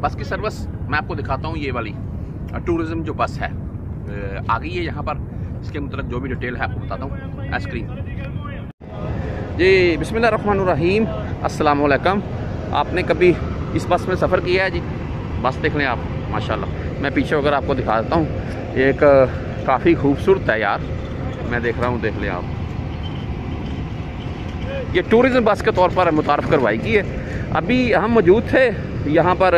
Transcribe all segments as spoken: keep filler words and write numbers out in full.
बस की सर्विस मैं आपको दिखाता हूँ। ये वाली टूरिज़्म जो बस है आ गई है यहाँ पर, इसके मतलब जो भी डिटेल है आपको बताता हूँ आइसक्रीम जी। बिस्मिल्लाहिर्रहमानिर्रहीम, अस्सलाम वालेकुम। आपने कभी इस बस में सफ़र किया है जी? बस देख लें आप, माशाल्लाह। मैं पीछे अगर आपको दिखा देता हूँ, एक काफ़ी खूबसूरत है यार, मैं देख रहा हूँ, देख लें आप। ये टूरिज़्म बस के तौर पर मुतारफ़ करवाई गई है। अभी हम मौजूद थे यहाँ पर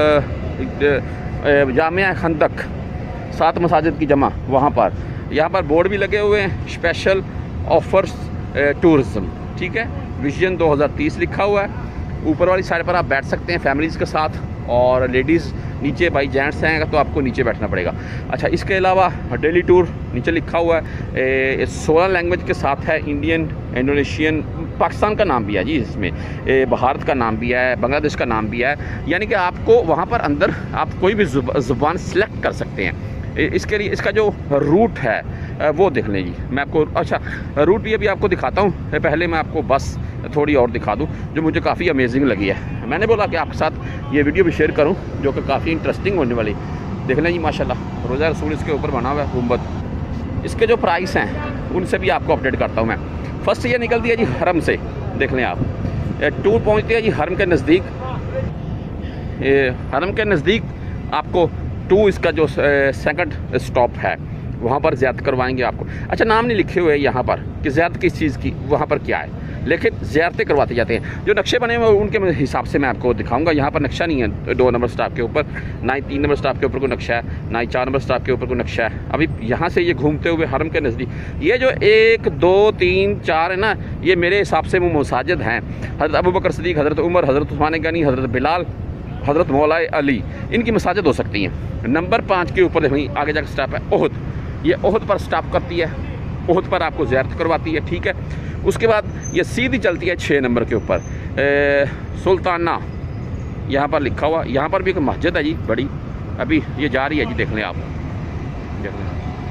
जामिया खंदक, सात मसाजिद की जमा, वहाँ पर यहाँ पर बोर्ड भी लगे हुए हैं, स्पेशल ऑफर्स टूरिज़्म, ठीक है। विजन दो हज़ार तीस लिखा हुआ है। ऊपर वाली साइड पर आप बैठ सकते हैं फैमिलीज़ के साथ, और लेडीज़ नीचे, भाई जेंट्स हैं तो आपको नीचे बैठना पड़ेगा। अच्छा, इसके अलावा डेली टूर नीचे लिखा हुआ है, सोलह लैंग्वेज के साथ है, इंडियन, इंडोनेशियन, पाकिस्तान का नाम भी है जी इसमें, ए, भारत का नाम भी है, बांग्लादेश का नाम भी है। यानी कि आपको वहाँ पर अंदर आप कोई भी ज़ुबान सेलेक्ट कर सकते हैं। इसके लिए इसका जो रूट है वो देख लें जी, मैं आपको, अच्छा रूट ये भी आपको दिखाता हूँ। पहले मैं आपको बस थोड़ी और दिखा दूँ जो मुझे काफ़ी अमेजिंग लगी है। मैंने बोला कि आपके साथ ये वीडियो भी शेयर करूँ जो कि काफ़ी इंटरेस्टिंग होने वाली। देख लें जी माशाल्लाह, रोज़ा रसूल इसके ऊपर बना हुआ है, गुंबद। इसके जो प्राइस हैं उनसे भी आपको अपडेट करता हूँ मैं। फर्स्ट ये निकलती है जी हरम से, देख लें आप। टूर पहुँचती है जी हरम के नज़दीक, हरम के नज़दीक आपको टू इसका जो सेकंड स्टॉप है वहाँ पर ज़ियारत करवाएंगे आपको। अच्छा, नाम नहीं लिखे हुए यहाँ पर कि ज़ियारत किस चीज़ की, वहाँ पर क्या है, लेकिन ज़ियारतें करवाते जाते हैं। जो नक्शे बने हुए उनके हिसाब से मैं आपको दिखाऊंगा। यहाँ पर नक्शा नहीं है दो नंबर स्टॉप के ऊपर, ना ही तीन नंबर स्टॉप के ऊपर कोई नक्शा है, ना ही चार नंबर स्टॉप के ऊपर कोई नक्शा है। अभी यहाँ से ये घूमते हुए हरम के नज़दीक, ये जो एक दो तीन चार है ना, ये मेरे हिसाब से वो मसाजिद हैं। हज़रत अबू बकर सिद्दीक़, हज़रत उमर, हज़रत उस्मान गनी, हज़रत बिलाल, हज़रत मौला अली, इनकी मसाजिद हो सकती हैं। नंबर पाँच के ऊपर देखिए आगे जाकर स्टॉप है ओहद, ये ओहद पर स्टॉप करती है, ओहद पर आपको ज़ियारत करवाती है, ठीक है। उसके बाद ये सीधी चलती है छः नंबर के ऊपर सुल्ताना, यहाँ पर लिखा हुआ। यहाँ पर भी एक मस्जिद है जी बड़ी, अभी ये जा रही है जी, देख लें आप, देख लें,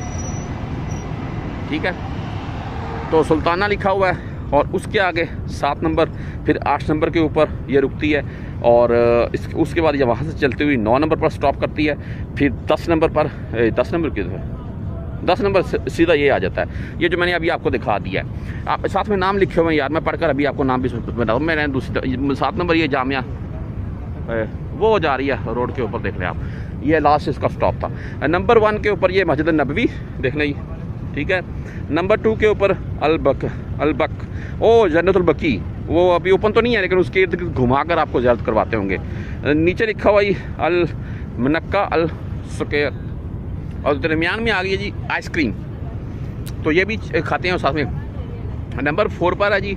ठीक है। तो सुल्ताना लिखा हुआ है, और उसके आगे सात नंबर, फिर आठ नंबर के ऊपर ये रुकती है, और इस उसके बाद ये वहाँ से चलती हुई नौ नंबर पर स्टॉप करती है। फिर दस नंबर पर, दस नंबर की दस नंबर सीधा ये आ जाता है, ये जो मैंने अभी आपको दिखा दिया है। आप साथ में नाम लिखे हुए हैं यार, मैं पढ़कर अभी आपको नाम भी बताऊँ। मैंने दूसरी सात नंबर ये जामिया वो जा रही है रोड के ऊपर, देख लें आप, ये लास्ट इसका स्टॉप था। नंबर वन के ऊपर ये मस्जिद नबवी, देख लें, ठीक है। नंबर टू के ऊपर अलबक, अलबक ओ जन्नतुल बकी, वो अभी ओपन तो नहीं है, लेकिन उसके इर्द गिर्द घुमा कर आपको ज़ियारत करवाते होंगे। नीचे लिखा हुआ ही अल मनक्का अल सुकैर, और दरमियान में आ गई है जी आइसक्रीम, तो ये भी खाते हैं। और साथ में नंबर फोर पर है जी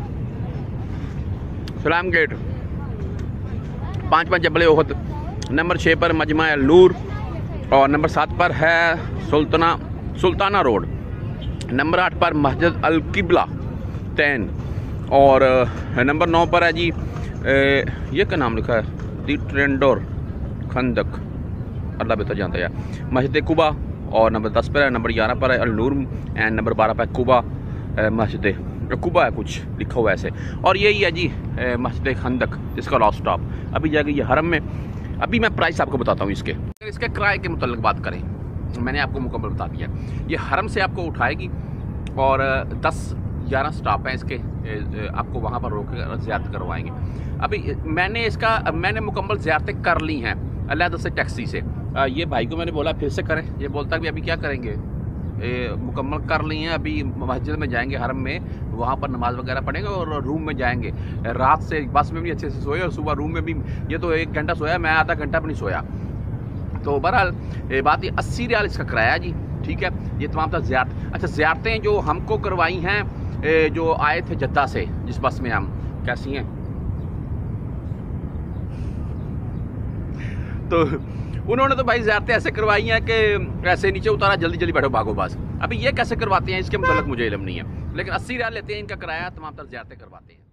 सलाम गेट, पाँच पाँच जबल ओहद। नंबर छः पर मजमा अल नूर, और नंबर सात पर है सुल्ताना सुल्ताना रोड। नंबर आठ पर मस्जिद अल किबला तैन, और नंबर नौ पर है जी ए, ये क्या नाम लिखा है, दी ट्रेंडोर खंदक, अल्लाह बेहतर जानता है, मस्जिद कुबा। और नंबर दस पर है, नंबर ग्यारह पर है अल नूर, एंड नंबर बारह पर कुबा मस्जिद कुबा है कुछ लिखा हुआ है ऐसे। और यही है जी मस्जिद खंदक, इसका लास्ट स्टॉप। अभी जाएगी ये हरम में। अभी मैं प्राइस आपको बताता हूँ इसके इसके किराए के मुताल्लिक बात करें, मैंने आपको मुकम्मल बता दिया। ये हरम से आपको उठाएगी, और दस ग्यारह स्टॉप हैं इसके, आपको वहाँ पर रोक कर ज़ियारत करवाएंगे। अभी मैंने इसका मैंने मुकम्मल ज़ियारतें कर ली हैं अलहदा से टैक्सी से। ये भाई को मैंने बोला फिर से करें, ये बोलता कि अभी क्या करेंगे, मुकम्मल कर ली हैं। अभी मस्जिद में जाएंगे हरम में, वहाँ पर नमाज वगैरह पढ़ेंगे और रूम में जाएंगे। रात से बस में भी अच्छे से सोए, और सुबह रूम में भी, ये तो एक घंटा सोया, मैं आधा घंटा भी नहीं सोया। तो बहरहाल बात ये अस्सी रियाल इसका किराया जी, ठीक है। ये तमाम था ज़ियारत। अच्छा, ज़ियारतें जो हमको करवाई हैं, जो आए थे जद्दा से जिस बस में हम, कैसी हैं, तो उन्होंने तो भाई ज़ियारतें ऐसे करवाई हैं कि ऐसे नीचे उतारा, जल्दी जल्दी बैठो भागो बस। अभी ये कैसे करवाते हैं इसके मतलब मुझे इल्म नहीं है, लेकिन अस्सी रियाल लेते हैं इनका किराया, तमाम तर ज़ियारतें करवाते हैं।